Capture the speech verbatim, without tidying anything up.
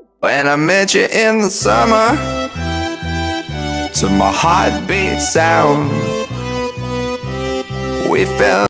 When I met you in the summer, to my heartbeat sound, we fell